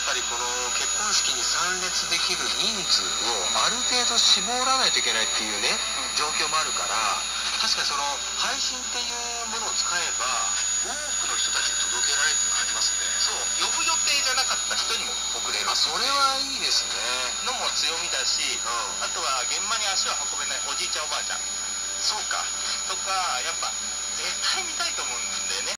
ぱりこの結婚式に参列できる人数をある程度絞らないといけないっていうね、状況もあるから、確かにその配信っていうものを使えば多くの人たちに届けられるのがありますね。そう、呼ぶ予定じゃなかった人にも送れる。それはいいですね。のも強みだし、あとは現場に足を運べないおじいちゃんおばあちゃん、そうかとか、やっぱ絶対見たいと思うんだよね。